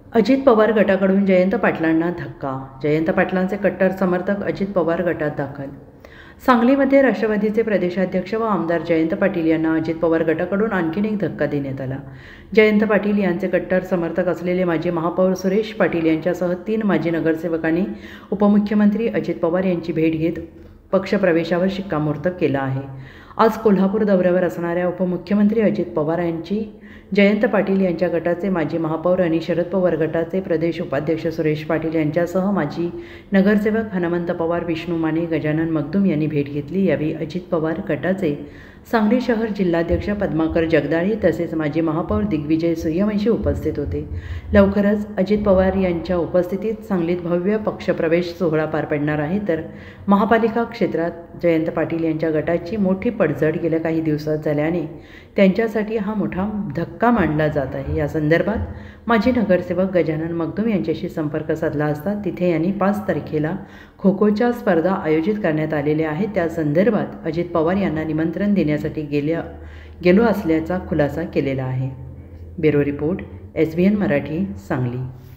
अजित पवार गटाकडून जयंत पाटलांना धक्का. जयंत पाटलांचे कट्टर समर्थक अजित पवार गटात दाखल. सांगलीमध्ये राष्ट्रवादीचे प्रदेशाध्यक्ष व आमदार जयंत पाटील यांना अजित पवार गटाकडून आणखीन एक धक्का देण्यात आला. जयंत पाटील यांचे कट्टर समर्थक असलेले माजी महापौर सुरेश पाटील यांच्यासह 3 माजी नगरसेवकांनी उपमुख्यमंत्री अजित पवार यांची भेट घेत पक्षप्रवेशावर शिक्कामोर्तब केलं आहे. आज कोल्हापूर दौऱ्यावर असणाऱ्या उपमुख्यमंत्री अजित पवार यांची जयंत पाटील यांच्या गटाचे माजी महापौर आणि शरद पवार गटाचे प्रदेश उपाध्यक्ष सुरेश पाटील यांच्यासह माजी नगरसेवक हनुमंत पवार, विष्णू माने, गजानन मगदूम यांनी भेट घेतली. यावेळी अजित पवार गटाचे सांगली शहर जिल्हाध्यक्ष पद्माकर जगदाळे तसेच माजी महापौर दिग्विजय सूर्यवंशी उपस्थित होते. लवकरच अजित पवार यांच्या उपस्थितीत सांगलीत भव्य पक्षप्रवेश सोहळा पार पडणार आहे. तर महापालिका क्षेत्रात जयंत पाटील यांच्या गटाची मोठी पडझड गेल्या काही दिवसात झाल्याने त्यांच्यासाठी हा मोठा धक्का मानला जात आहे. या संदर्भात माजी नगरसेवक गजानन मगदूम यांच्याशी संपर्क साधला असता तिथे यांनी 5 तारखेला खो-खोच्या स्पर्धा आयोजित करण्यात आलेल्या आहेत. त्या संदर्भात अजित पवार यांना निमंत्रण देण्यासाठी गेलो असल्याचा खुलासा केलेला आहे. Bureau report, SBN Marathi, Sangli.